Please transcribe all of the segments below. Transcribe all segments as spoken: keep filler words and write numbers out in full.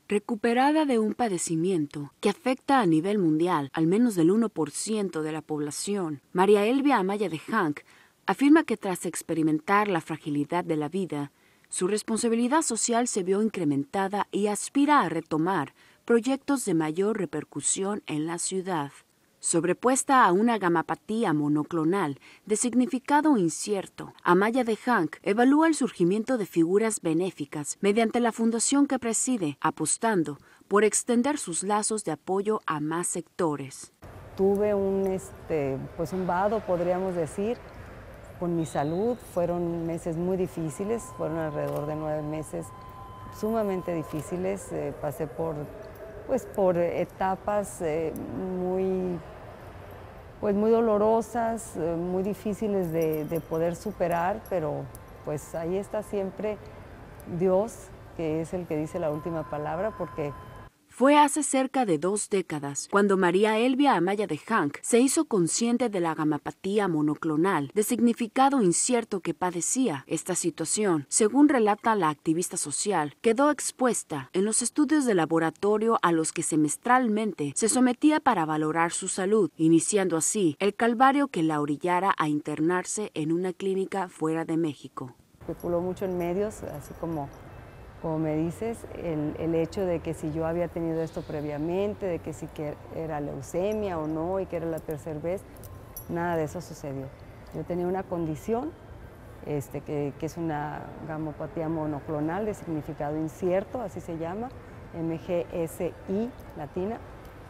Recuperada de un padecimiento que afecta a nivel mundial al menos del uno por ciento de la población, María Elvia Amaya de Hank afirma que tras experimentar la fragilidad de la vida, su responsabilidad social se vio incrementada y aspira a retomar proyectos de mayor repercusión en la ciudad. Sobrepuesta a una gamapatía monoclonal de significado incierto, Amaya de Hank evalúa el surgimiento de figuras benéficas mediante la fundación que preside, apostando por extender sus lazos de apoyo a más sectores. Tuve un, este, pues un vado, podríamos decir, con mi salud. Fueron meses muy difíciles, fueron alrededor de nueve meses sumamente difíciles. Eh, pasé por... pues por etapas eh, muy, pues muy dolorosas, eh, muy difíciles de, de poder superar, pero pues ahí está siempre Dios, que es el que dice la última palabra, porque fue hace cerca de dos décadas cuando María Elvia Amaya de Hank se hizo consciente de la gamapatía monoclonal de significado incierto que padecía. Esta situación, según relata la activista social, quedó expuesta en los estudios de laboratorio a los que semestralmente se sometía para valorar su salud, iniciando así el calvario que la orillara a internarse en una clínica fuera de México. Especuló mucho en medios, así como Como me dices, el, el hecho de que si yo había tenido esto previamente, de que si que era leucemia o no y que era la tercera vez, nada de eso sucedió. Yo tenía una condición este, que, que es una gamopatía monoclonal de significado incierto, así se llama, M G S I latina,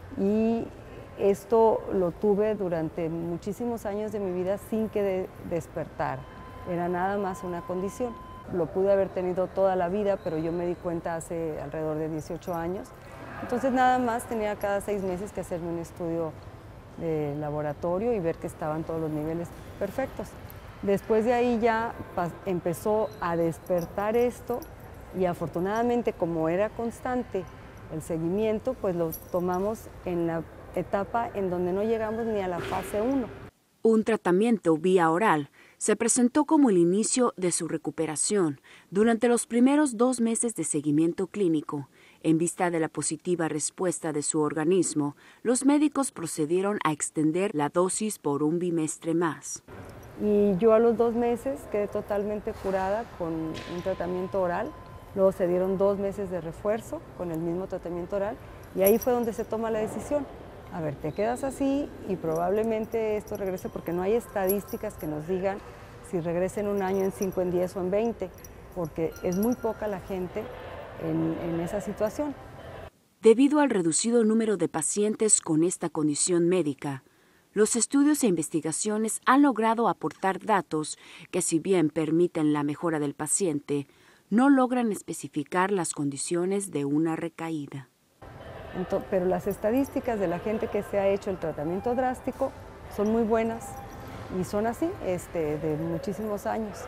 y esto lo tuve durante muchísimos años de mi vida sin que de, despertara, era nada más una condición. Lo pude haber tenido toda la vida, pero yo me di cuenta hace alrededor de dieciocho años. Entonces nada más tenía cada seis meses que hacerme un estudio de laboratorio y ver que estaban todos los niveles perfectos. Después de ahí ya empezó a despertar esto y afortunadamente, como era constante el seguimiento, pues lo tomamos en la etapa en donde no llegamos ni a la fase uno. Un tratamiento vía oral se presentó como el inicio de su recuperación durante los primeros dos meses de seguimiento clínico. En vista de la positiva respuesta de su organismo, los médicos procedieron a extender la dosis por un bimestre más. Y yo a los dos meses quedé totalmente curada con un tratamiento oral. Luego se dieron dos meses de refuerzo con el mismo tratamiento oral y ahí fue donde se toma la decisión. A ver, te quedas así y probablemente esto regrese, porque no hay estadísticas que nos digan si regresa en un año, en cinco, en diez o en veinte, porque es muy poca la gente en, en esa situación. Debido al reducido número de pacientes con esta condición médica, los estudios e investigaciones han logrado aportar datos que, si bien permiten la mejora del paciente, no logran especificar las condiciones de una recaída. Entonces, pero las estadísticas de la gente que se ha hecho el tratamiento drástico son muy buenas y son así, este, de muchísimos años.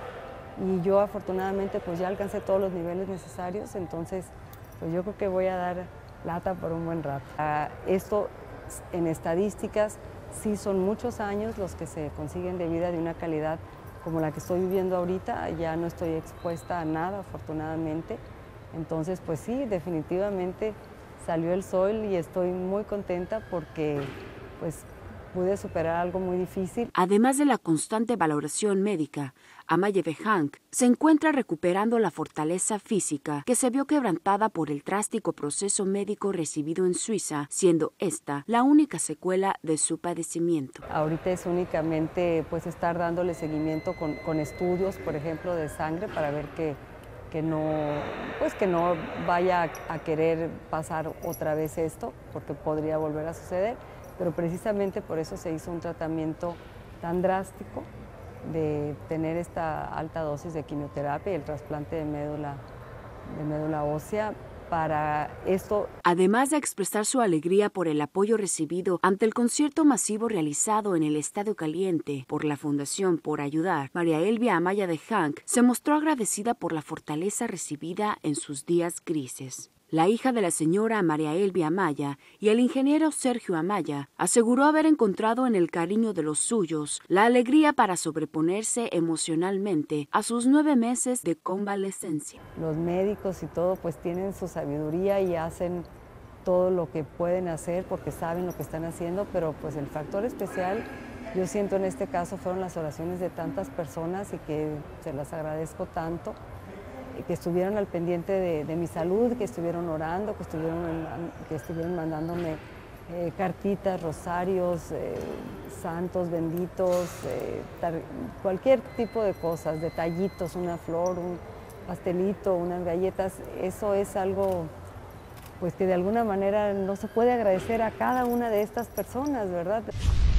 Y yo afortunadamente pues ya alcancé todos los niveles necesarios, entonces pues yo creo que voy a dar lata por un buen rato. Esto en estadísticas sí son muchos años los que se consiguen de vida de una calidad como la que estoy viviendo ahorita. Ya no estoy expuesta a nada, afortunadamente. Entonces pues sí, definitivamente salió el sol y estoy muy contenta porque pues pude superar algo muy difícil. Además de la constante valoración médica, Amaya de Hank se encuentra recuperando la fortaleza física que se vio quebrantada por el drástico proceso médico recibido en Suiza, siendo esta la única secuela de su padecimiento. Ahorita es únicamente pues estar dándole seguimiento con, con estudios, por ejemplo, de sangre para ver que que no, pues que no vaya a querer pasar otra vez esto, porque podría volver a suceder, pero precisamente por eso se hizo un tratamiento tan drástico de tener esta alta dosis de quimioterapia y el trasplante de médula, de médula ósea para esto. Además de expresar su alegría por el apoyo recibido ante el concierto masivo realizado en el Estadio Caliente por la Fundación Por Ayudar, María Elvia Amaya de Hank se mostró agradecida por la fortaleza recibida en sus días grises. La hija de la señora María Elvia Amaya y el ingeniero Sergio Amaya aseguró haber encontrado en el cariño de los suyos la alegría para sobreponerse emocionalmente a sus nueve meses de convalescencia. Los médicos y todo pues tienen su sabiduría y hacen todo lo que pueden hacer porque saben lo que están haciendo, pero pues el factor especial, yo siento en este caso, fueron las oraciones de tantas personas y que se las agradezco tanto, que estuvieron al pendiente de, de mi salud, que estuvieron orando, que estuvieron, que estuvieron mandándome eh, cartitas, rosarios, eh, santos benditos, eh, tar, cualquier tipo de cosas, detallitos, una flor, un pastelito, unas galletas. Eso es algo pues que de alguna manera no se puede agradecer a cada una de estas personas, ¿verdad?